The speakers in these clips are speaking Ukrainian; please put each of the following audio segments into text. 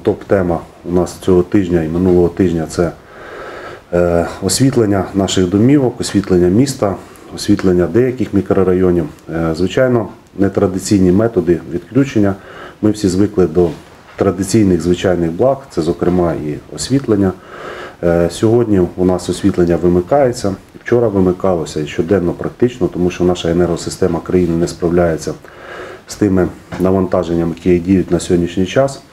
Топ-тема у нас цього тижня і минулого тижня – це освітлення наших домівок, освітлення міста, освітлення деяких мікрорайонів. Звичайно, нетрадиційні методи відключення. Ми всі звикли до традиційних звичайних благ, це зокрема і освітлення. Сьогодні у нас освітлення вимикається, вчора вимикалося і щоденно практично, тому що наша енергосистема країни не справляється з тими навантаженнями, які діють на сьогоднішній час.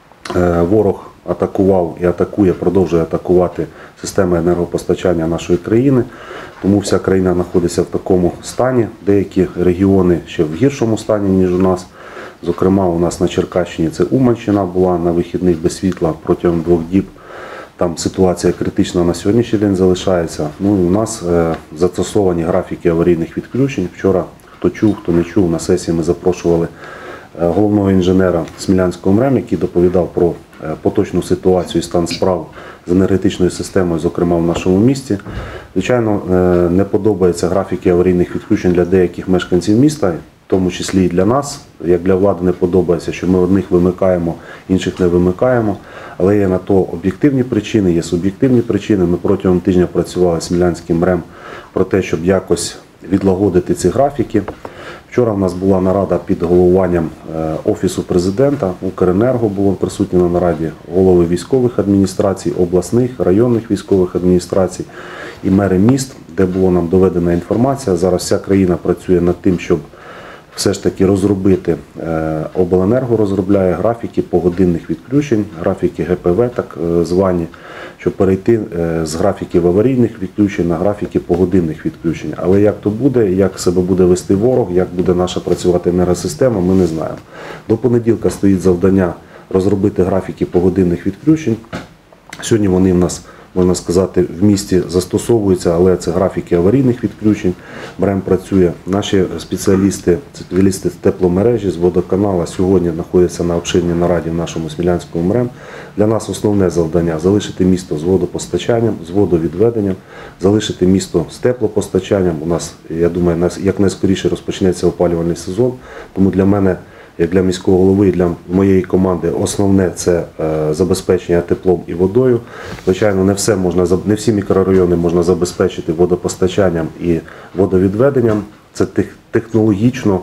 Ворог атакував і атакує, продовжує атакувати системи енергопостачання нашої країни, тому вся країна знаходиться в такому стані. Деякі регіони ще в гіршому стані, ніж у нас. Зокрема, у нас на Черкащині це Уманщина була на вихідних без світла протягом 2 діб. Там ситуація критична на сьогоднішній день залишається. Ну і у нас застосовані графіки аварійних відключень. Вчора, хто чув, хто не чув, на сесії ми запрошували головного інженера Смілянського МРЕМ, який доповідав про поточну ситуацію і стан справ з енергетичною системою, зокрема в нашому місті. Звичайно, не подобаються графіки аварійних відключень для деяких мешканців міста, в тому числі і для нас. Як для влади не подобається, що ми одних вимикаємо, інших не вимикаємо. Але є на то об'єктивні причини, є суб'єктивні причини. Ми протягом тижня працювали з Смілянським МРЕМ про те, щоб якось відлагодити ці графіки. Вчора в нас була нарада під головуванням Офісу Президента, Укренерго було присутні на нараді, голови військових адміністрацій, обласних, районних військових адміністрацій і мери міст, де була нам доведена інформація. Зараз вся країна працює над тим, щоб все ж таки розробити, обленерго розробляє графіки погодинних відключень, графіки ГПВ так звані, щоб перейти з графіків аварійних відключень на графіки погодинних відключень. Але як то буде, як себе буде вести ворог, як буде наша працювати енергосистема, ми не знаємо. До понеділка стоїть завдання розробити графіки погодинних відключень. Сьогодні вони в нас, можна сказати, в місті застосовуються, але це графіки аварійних відключень. МРЕМ працює. Наші спеціалісти з тепломережі, з водоканала сьогодні знаходяться на обширній нараді в нашому Смілянському МРЕМ. Для нас основне завдання – залишити місто з водопостачанням, з водовідведенням, залишити місто з теплопостачанням. У нас, я думаю, якнайскоріше розпочнеться опалювальний сезон. Тому для мене, як для міського голови і для моєї команди, основне – це забезпечення теплом і водою. Звичайно, не всі мікрорайони можна забезпечити водопостачанням і водовідведенням. Це технологічно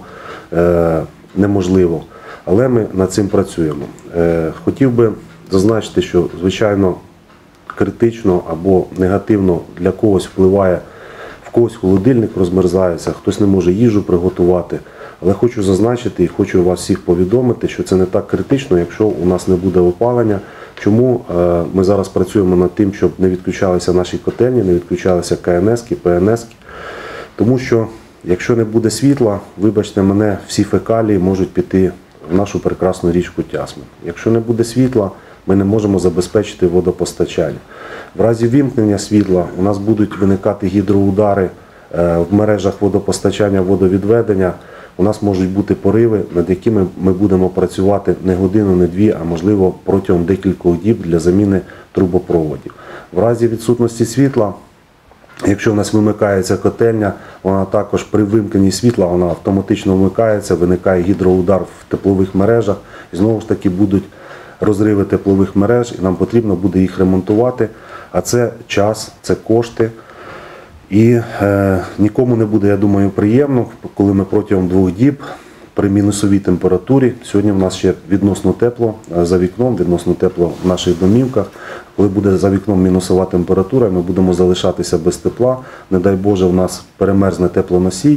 неможливо, але ми над цим працюємо. Хотів би зазначити, що, звичайно, критично або негативно для когось впливає, в когось холодильник розмерзається, хтось не може їжу приготувати. Але хочу зазначити і хочу вас всіх повідомити, що це не так критично, якщо у нас не буде опалення. Чому ми зараз працюємо над тим, щоб не відключалися наші котельні, не відключалися КНС-ки, ПНС-ки. Тому що, якщо не буде світла, вибачте мене, всі фекалії можуть піти в нашу прекрасну річку Тясмин. Якщо не буде світла, ми не можемо забезпечити водопостачання. В разі вімкнення світла у нас будуть виникати гідроудари в мережах водопостачання, водовідведення. У нас можуть бути пориви, над якими ми будемо працювати не годину, не 2, а можливо протягом декількох діб для заміни трубопроводів. В разі відсутності світла, якщо в нас вимикається котельня, вона також при вимкненні світла вона автоматично вмикається, виникає гідроудар в теплових мережах і знову ж таки будуть розриви теплових мереж і нам потрібно буде їх ремонтувати, а це час, це кошти. І нікому не буде, я думаю, приємно, коли ми протягом 2 діб при мінусовій температурі, сьогодні в нас ще відносно тепло за вікном, відносно тепло в наших домівках, коли буде за вікном мінусова температура, ми будемо залишатися без тепла, не дай Боже, в нас перемерзне теплоносій.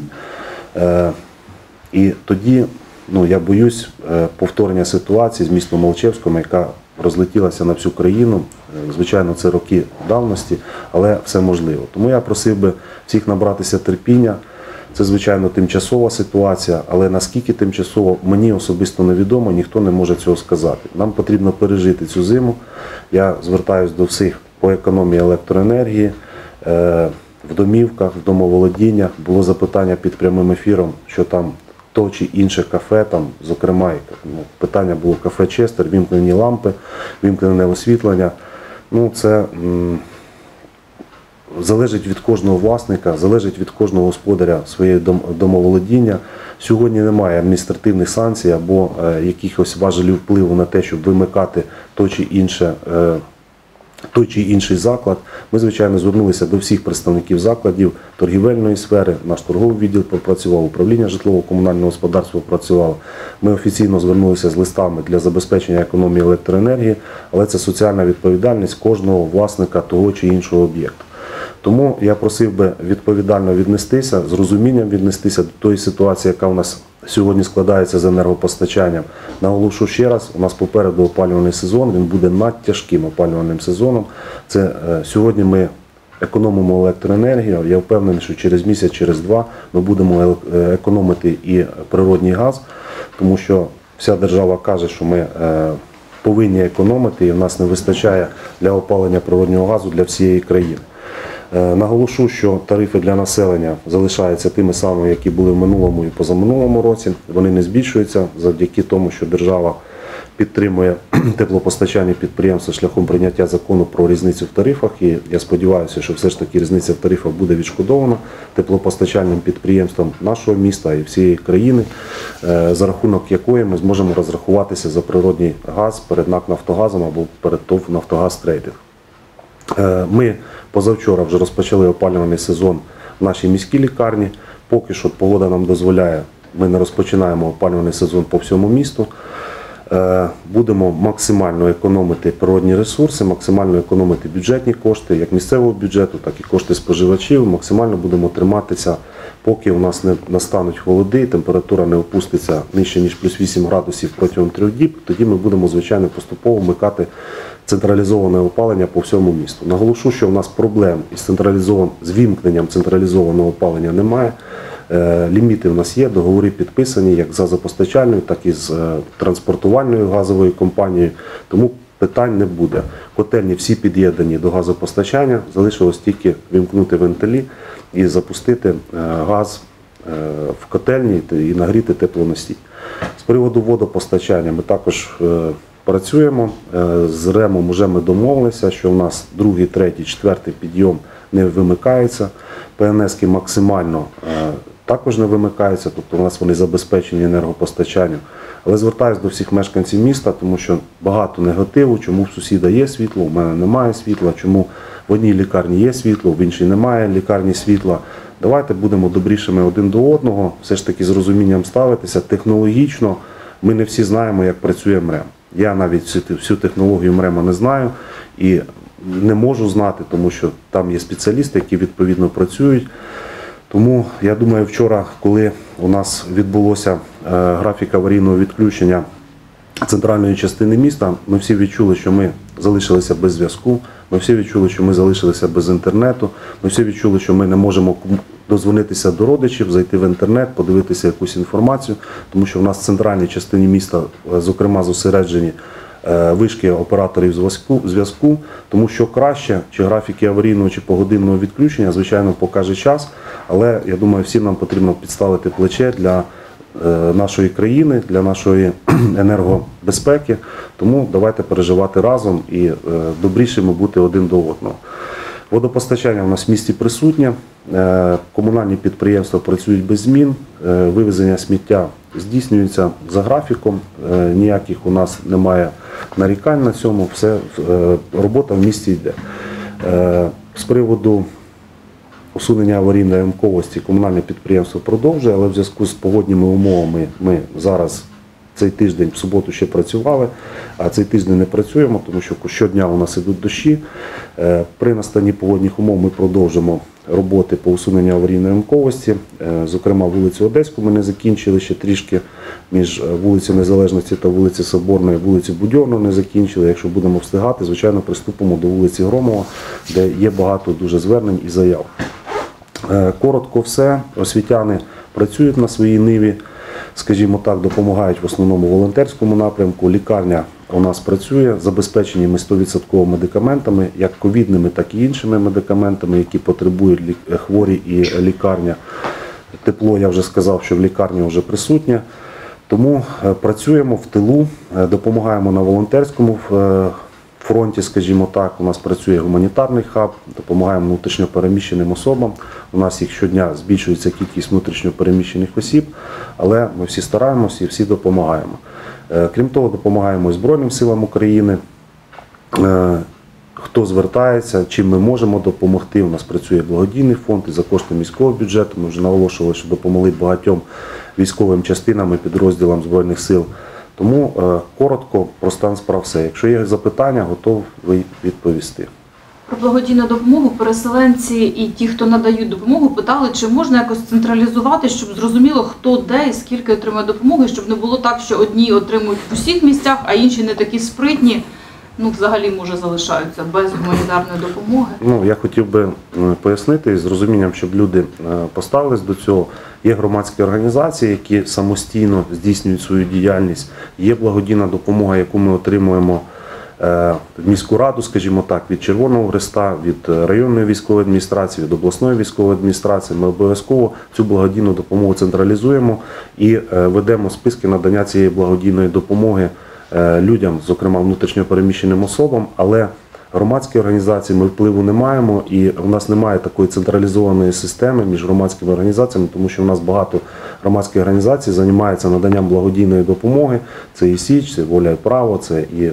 І тоді, я боюсь повторення ситуації з містом Алчевськом, яка розлетілася на всю країну. Звичайно, це роки давності, але все можливо. Тому я просив би всіх набратися терпіння. Це, звичайно, тимчасова ситуація, але наскільки тимчасово, мені особисто невідомо, ніхто не може цього сказати. Нам потрібно пережити цю зиму. Я звертаюся до всіх по економії електроенергії, в домівках, в домоволодіннях. Було запитання під прямим ефіром, що там то чи інше кафе, там, зокрема, питання було кафе Честер, вімкнені лампи, вімкнене освітлення. Це залежить від кожного власника, залежить від кожного господаря своєї домоволодіння. Сьогодні немає адміністративних санкцій або якихось важелів впливу на те, щоб вимикати той чи інший заклад. Ми, звичайно, звернулися до всіх представників закладів торгівельної сфери, наш торговий відділ попрацював, управління житлово-комунального господарства працювало. Ми офіційно звернулися з листами для забезпечення економії електроенергії, але це соціальна відповідальність кожного власника того чи іншого об'єкту. Тому я просив би відповідально віднестися, з розумінням віднестися до тої ситуації, яка у нас сьогодні складається з енергопостачанням. Наголошу ще раз, у нас попереду опалювальний сезон, він буде надтяжким опалювальним сезоном. Сьогодні ми економимо електроенергію, я впевнений, що через місяць, через два ми будемо економити і природній газ, тому що вся держава каже, що ми повинні економити і в нас не вистачає для опалення природнього газу для всієї країни. Наголошу, що тарифи для населення залишаються тими самими, які були в минулому і позаминулому році. Вони не збільшуються завдяки тому, що держава підтримує теплопостачальні підприємства шляхом прийняття закону про різницю в тарифах. І я сподіваюся, що все ж таки різниця в тарифах буде відшкодована теплопостачальним підприємствам нашого міста і всієї країни, за рахунок якої ми зможемо розрахуватися за природний газ перед НАК «Нафтогазом» або перед ТОВ «Нафтогаз Трейдинг». Ми позавчора вже розпочали опалювальний сезон в нашій міській лікарні. Поки що погода нам дозволяє, ми не розпочинаємо опалювальний сезон по всьому місту. Будемо максимально економити природні ресурси, максимально економити бюджетні кошти, як місцевого бюджету, так і кошти споживачів. Максимально будемо триматися, поки у нас не настануть холоди, температура не опуститься нижче, ніж плюс 8 градусів протягом 3 діб. Тоді ми будемо, звичайно, поступово вмикати централізоване опалення по всьому місту. Наголошу, що у нас проблем з вімкненням централізованого опалення немає. Ліміти в нас є, договори підписані як з газопостачальною, так і з транспортувальною газовою компанією, тому питань не буде. Котельні всі під'єднані до газопостачання, залишилось тільки вимкнути вентилі і запустити газ в котельні і нагріти теплоносій. З приводу водопостачання ми також працюємо, з РЕМом вже ми домовилися, що у нас 2, 3, 4 підйом не вимикаються, ПНСки максимально також не вимикаються, тобто у нас вони забезпечені енергопостачанням. Але звертаюся до всіх мешканців міста, тому що багато негативу, чому в сусіда є світло, у мене немає світла, чому в одній лікарні є світло, в іншій немає лікарні світла. Давайте будемо добрішими один до одного, все ж таки з розумінням ставитися. Технологічно ми не всі знаємо, як працює МРЕМ. Я навіть всю технологію МРЕМа не знаю і не можу знати, тому що там є спеціалісти, які відповідно працюють. Тому, я думаю, вчора, коли у нас відбулося графік аварійного відключення центральної частини міста, ми всі відчули, що ми залишилися без зв'язку, ми всі відчули, що ми залишилися без інтернету, ми всі відчули, що ми не можемо дозвонитися до родичів, зайти в інтернет, подивитися якусь інформацію, тому що в нас в центральній частині міста, зокрема, зосереджені вишки операторів зв'язку, тому що краще, чи графіки аварійного, чи погодинного відключення, звичайно, покаже час, але я думаю, всім нам потрібно підставити плече для нашої країни, для нашої енергобезпеки, тому давайте переживати разом і добрішими бути один до одного. Водопостачання у нас в місті присутнє, комунальні підприємства працюють без змін, вивезення сміття здійснюється за графіком, ніяких у нас немає нарікань на цьому, робота в місті йде. З приводу усунення аварійної ямковості комунальне підприємство продовжує, але в зв'язку з погодніми умовами ми зараз цей тиждень, в суботу ще працювали, а цей тиждень не працюємо, тому що щодня у нас ідуть дощі. При настанні погодних умов ми продовжимо роботи по усуненню аварійної ямковості. Зокрема, вулицю Одеську ми не закінчили ще трішки, між вулицею Незалежності та вулицею Соборної, вулицю Будьовну не закінчили. Якщо будемо встигати, звичайно, приступимо до вулиці Громова, де є багато дуже звернень і заяв. Коротко все, освітяни працюють на своїй ниві, скажімо так, допомагають в основному волонтерському напрямку. Лікарня у нас працює, забезпечені ми 100% медикаментами, як ковідними, так і іншими медикаментами, які потребують хворі і лікарня. Тепло, я вже сказав, що в лікарні вже присутнє. Тому працюємо в тилу, допомагаємо на волонтерському фронті, скажімо так. У нас працює гуманітарний хаб, допомагаємо внутрішньо переміщеним особам. У нас їх щодня збільшується кількість внутрішньо переміщених осіб, але ми всі стараємося і всі допомагаємо. Крім того, допомагаємо і Збройним силам України. Хто звертається, чим ми можемо допомогти. У нас працює благодійний фонд і за кошти міського бюджету. Ми вже наголошували, що допомогли багатьом військовим частинам і підрозділам Збройних сил. Тому коротко про стан справ все. Якщо є запитання, готовий відповісти. Про благодійну допомогу переселенці і ті, хто надають допомогу, питали, чи можна якось централізувати, щоб зрозуміло, хто де і скільки отримує допомоги, щоб не було так, що одні отримують в усіх місцях, а інші не такі спритні, взагалі, може, залишаються без гуманітарної допомоги. Я хотів би пояснити з розумінням, щоб люди поставились до цього. Є громадські організації, які самостійно здійснюють свою діяльність. Є благодійна допомога, яку ми отримуємо в міську раду, скажімо так, від Червоного Хреста, від районної військової адміністрації, від обласної військової адміністрації. Ми обов'язково цю благодійну допомогу централізуємо і ведемо списки надання цієї благодійної допомоги людям, зокрема внутрішньо переміщеним особам, але громадські організації ми впливу не маємо і у нас немає такої централізованої системи між громадськими організаціями, тому що у нас багато громадських організацій займаються наданням благодійної допомоги. Це і Січ, це Воля і Право, це і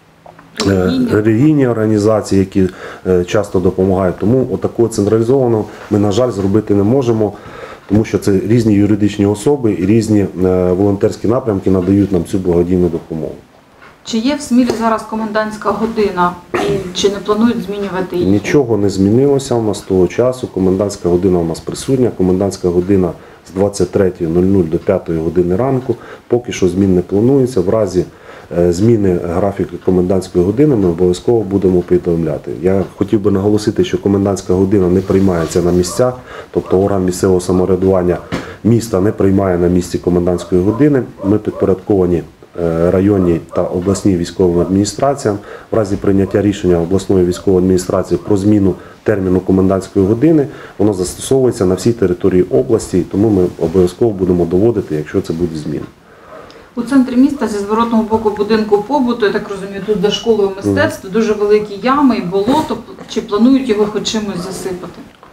релігійні організації, які часто допомагають. Тому отакого централізованого ми, на жаль, зробити не можемо, тому що це різні юридичні особи і різні волонтерські напрямки надають нам цю благодійну допомогу. Чи є в Смілі зараз комендантська година і чи не планують змінювати її? Нічого не змінилося у нас з того часу. Комендантська година у нас присутня. Комендантська година з 23:00 до 5 години ранку. Поки що змін не планується. В разі зміни графіку комендантської години ми обов'язково будемо повідомляти. Я хотів би наголосити, що комендантська година не приймається на місцях, тобто орган місцевого самоврядування міста не приймає на місці комендантської години. Ми підпорядковані районній та обласній військовим адміністраціям. В разі прийняття рішення обласної військової адміністрації про зміну терміну комендантської години, воно застосовується на всій території області, тому ми обов'язково будемо доводити, якщо це буде зміна. У центрі міста зі зворотного боку будинку побуту, я так розумію, тут за школою мистецтв, дуже великі ями і болото. Чи планують його хоч чимось засипати?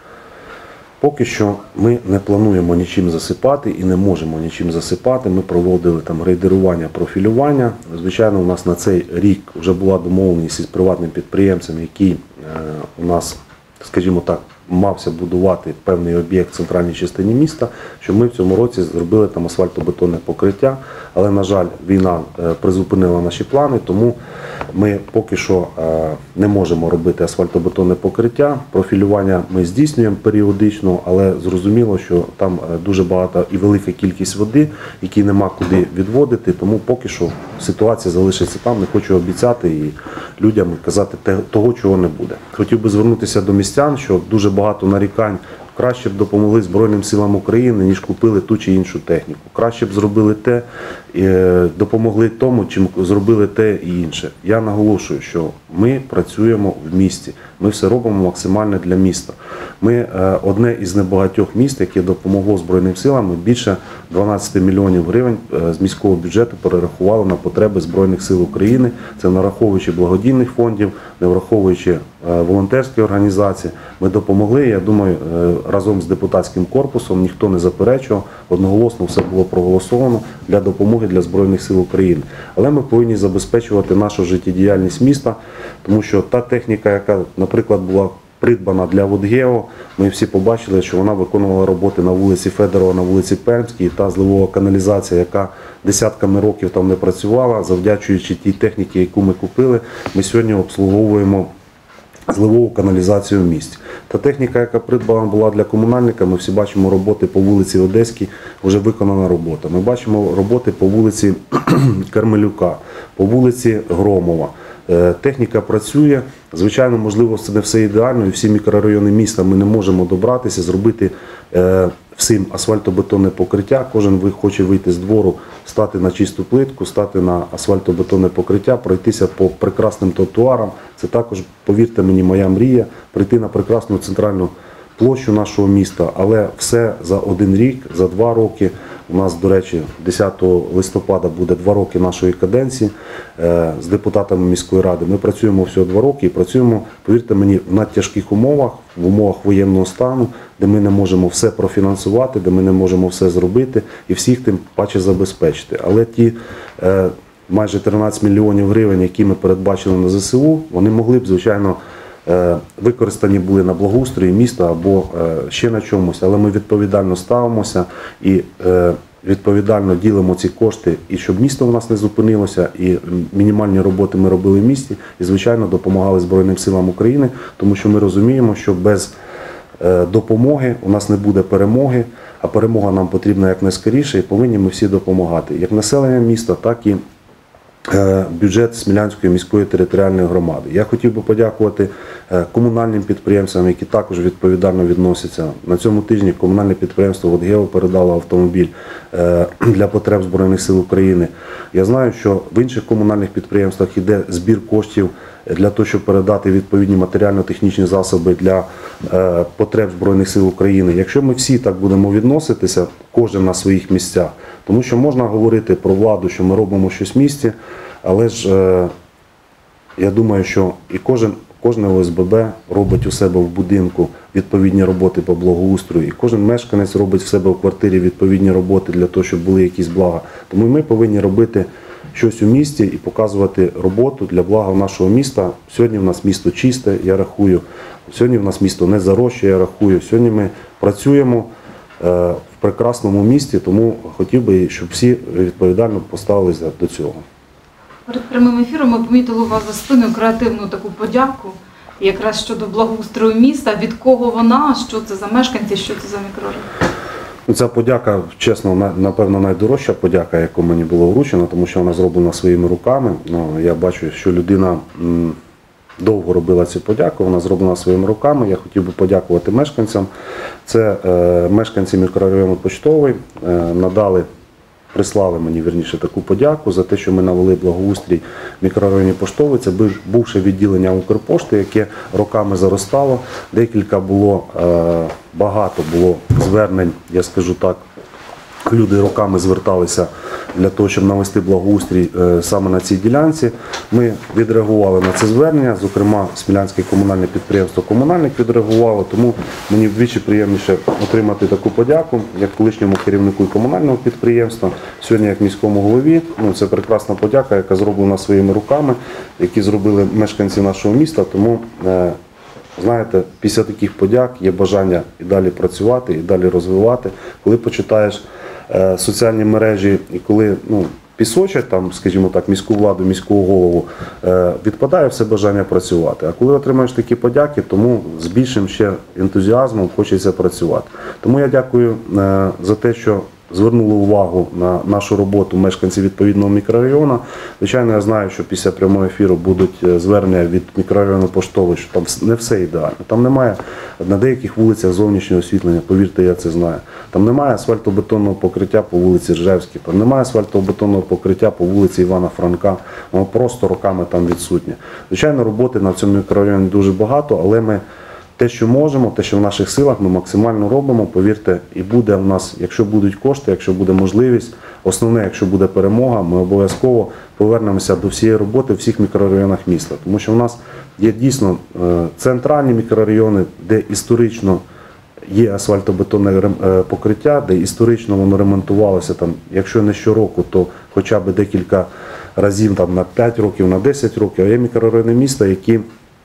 Поки що ми не плануємо нічим засипати і не можемо нічим засипати. Ми проводили там грейдерування, профілювання. Звичайно, у нас на цей рік вже була домовленість із приватним підприємцем, який у нас, скажімо так, мався будувати певний об'єкт в центральній частині міста, що ми в цьому році зробили там асфальтобетонне покриття. Але, на жаль, війна призупинила наші плани, тому ми поки що не можемо робити асфальтобетонне покриття. Профілювання ми здійснюємо періодично, але зрозуміло, що там дуже багато і велика кількість води, які нема куди відводити, тому поки що ситуація залишиться там. Не хочу обіцяти і людям казати того, чого не буде. Хотів би звернутися до містян, що дуже багато нарікань. Краще б допомогли Збройним силам України, ніж купили ту чи іншу техніку. Краще б зробили те, допомогли тому, чим зробили те і інше. Я наголошую, що ми працюємо в місті. Ми все робимо максимально для міста. Ми одне із небагатьох міст, яке допомогло Збройним силам. Ми більше 12 мільйонів гривень з міського бюджету перерахували на потреби Збройних сил України. Це не враховуючи благодійних фондів, не враховуючи волонтерські організації. Ми допомогли, я думаю, разом з депутатським корпусом, ніхто не заперечував, одноголосно все було проголосовано для допомоги для Збройних сил України. Але ми повинні забезпечувати нашу життєдіяльність міста, тому що та техніка, яка, наприклад, була придбана для ВодГео, ми всі побачили, що вона виконувала роботи на вулиці Федорова, на вулиці Пермській, та зливова каналізація, яка десятками років там не працювала, завдячуючи тій техніці, яку ми купили, ми сьогодні обслуговуємо зливову каналізацію в місті. Та техніка, яка придбана була для комунальника, ми всі бачимо роботи по вулиці Одеській, вже виконана робота. Ми бачимо роботи по вулиці Кармелюка, по вулиці Громова. Техніка працює. Звичайно, можливо, це не все ідеально, і всі мікрорайони міста ми не можемо добратися, зробити всім асфальтобетонне покриття. Кожен хоче вийти з двору, стати на чисту плитку, стати на асфальтобетонне покриття, пройтися по прекрасним тротуарам. Це також, повірте мені, моя мрія – прийти на прекрасну центральну площу нашого міста, але все за 1 рік, за 2 роки. У нас, до речі, 10 листопада буде 2 роки нашої каденції з депутатами міської ради. Ми працюємо всього 2 роки і працюємо, повірте мені, в надтяжких умовах, в умовах воєнного стану, де ми не можемо все профінансувати, де ми не можемо все зробити і всіх тим паче забезпечити. Але ті майже 13 мільйонів гривень, які ми передбачили на ЗСУ, вони могли б, звичайно, використані були на благоустрої міста або ще на чомусь, але ми відповідально ставимося і відповідально ділимо ці кошти, і щоб місто у нас не зупинилося, і мінімальні роботи ми робили в місті, і, звичайно, допомагали Збройним силам України, тому що ми розуміємо, що без допомоги у нас не буде перемоги, а перемога нам потрібна якнайскоріше, і повинні ми всі допомагати, як населення міста, так і бюджет Смілянської міської територіальної громади. Я хотів би подякувати комунальним підприємствам, які також відповідально відносяться. На цьому тижні комунальне підприємство «Водгео» передало автомобіль для потреб Збройних сил України. Я знаю, що в інших комунальних підприємствах йде збір коштів для того, щоб передати відповідні матеріально-технічні засоби для потреб Збройних сил України. Якщо ми всі так будемо відноситися, кожен на своїх місцях, тому що можна говорити про владу, що ми робимо щось в місті, але ж я думаю, що і кожне ОСББ робить у себе в будинку відповідні роботи по благоустрою, і кожен мешканець робить в себе в квартирі відповідні роботи для того, щоб були якісь блага. Тому ми повинні робити щось у місті і показувати роботу для блага нашого міста. Сьогодні в нас місто чисте, я рахую. Сьогодні в нас місто не заросше, я рахую. Сьогодні ми працюємо в прекрасному місті, тому хотів би, щоб всі відповідально поставилися до цього. Перед прямим ефіром ми помітили у вас за спиною креативну таку подяку, якраз щодо благоустрою міста. Від кого вона, що це за мешканці, що це за мікрорайон? Ця подяка, чесно, напевно, найдорожча подяка, яку мені було вручено, тому що вона зроблена своїми руками. Я бачу, що людина довго робила цю подяку, вона зроблена своїми руками. Я хотів би подякувати мешканцям. Це мешканці мікрорайону Почтовий прислали мені, вірніше, таку подяку за те, що ми навели благоустрій в мікрорайоні Поштовий. Це бувше відділення Укрпошти, яке роками заростало. Багато було звернень, я скажу так, люди роками зверталися для того, щоб навести благоустрій саме на цій ділянці. Ми відреагували на це звернення, зокрема Смілянське комунальне підприємство «Комунальник» відреагувало, тому мені вдвічі приємніше отримати таку подяку, як колишньому керівнику комунального підприємства, сьогодні як міському голові. Це прекрасна подяка, яка зроблена своїми руками, які зробили мешканці нашого міста, тому знаєте, після таких подяк є бажання і далі працювати, і далі розвивати. Коли почитаєш соціальні мережі і коли пісочать, там, скажімо так, міську владу, міського голову, відпадає все бажання працювати. А коли отримаєш такі подяки, тому з більшим ще ентузіазмом хочеться працювати. Тому я дякую за те, що звернули увагу на нашу роботу мешканці відповідного мікрорайону. Звичайно, я знаю, що після прямого ефіру будуть звернення від мікрорайону Поштовий, що там не все ідеально. Там немає на деяких вулицях зовнішнього освітлення, повірте, я це знаю. Там немає асфальтобетонного покриття по вулиці Ржевській, там немає асфальтобетонного покриття по вулиці Івана Франка, воно просто роками там відсутнє. Звичайно, роботи на цьому мікрорайоні дуже багато, але ми те, що можемо, те, що в наших силах, ми максимально робимо, повірте, і буде в нас, якщо будуть кошти, якщо буде можливість, основне, якщо буде перемога, ми обов'язково повернемося до всієї роботи в всіх мікрорайонах міста. Тому що в нас є дійсно центральні мікрорайони, де історично є асфальтобетонне покриття, де історично воно ремонтувалося, там, якщо не щороку, то хоча б декілька разів там, на 5 років, на 10 років. А є мікрорайони міста, які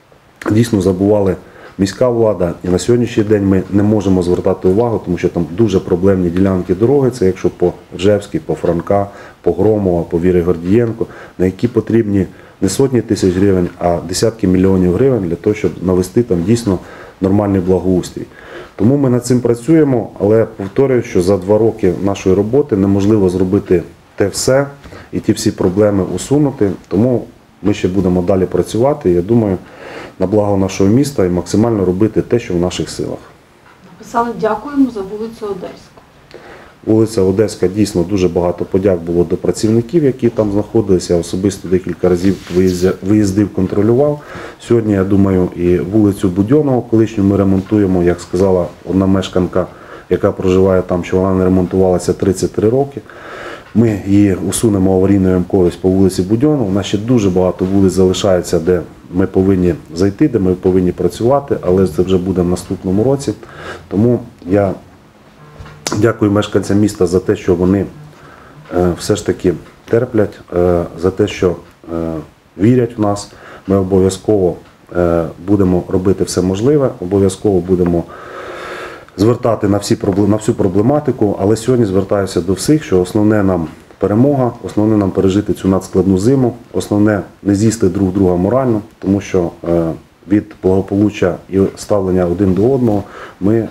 дійсно забували міська влада, і на сьогоднішній день ми не можемо звертати увагу, тому що там дуже проблемні ділянки дороги, це якщо по Ржевській, по Франка, по Громова, по Віри Гордієнко, на які потрібні не сотні тисяч гривень, а десятки мільйонів гривень для того, щоб навести там дійсно нормальний благоустрій. Тому ми над цим працюємо, але повторюю, що за 2 роки нашої роботи неможливо зробити те все і ті всі проблеми усунути, тому ми ще будемо далі працювати, я думаю, на благо нашого міста і максимально робити те, що в наших силах. Написали «Дякуємо за вулицю Одеську». Вулиця Одеська, дійсно, дуже багато подяк було до працівників, які там знаходилися. Я особисто декілька разів виїздив, контролював. Сьогодні, я думаю, і вулицю Будьонного колишню ми ремонтуємо, як сказала одна мешканка яка проживає там, що вона не ремонтувалася 33 роки. Ми її усунемо аварійну ямковість по вулиці Будьонова. У нас ще дуже багато вулиць залишається, де ми повинні зайти, де ми повинні працювати, але це вже буде в наступному році. Тому я дякую мешканцям міста за те, що вони все ж таки терплять, за те, що вірять в нас. Ми обов'язково будемо робити все можливе, обов'язково будемо звертати на всю проблематику, але сьогодні звертаюся до всіх, що основне нам перемога, основне нам пережити цю надскладну зиму, основне не з'їсти друг друга морально, тому що від благополуччя і ставлення один до одного ми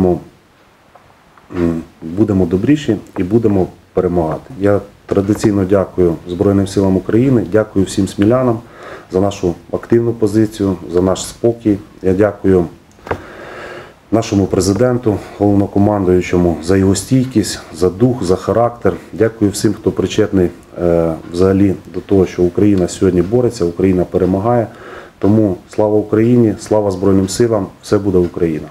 будемо добріші і будемо перемагати. Я традиційно дякую Збройним силам України, дякую всім смілянам за нашу активну позицію, за наш спокій. Я дякую нашому президенту, головнокомандуючому за його стійкість, за дух, за характер. Дякую всім, хто причетний взагалі до того, що Україна сьогодні бореться, Україна перемагає. Тому слава Україні, слава Збройним силам, все буде Україна.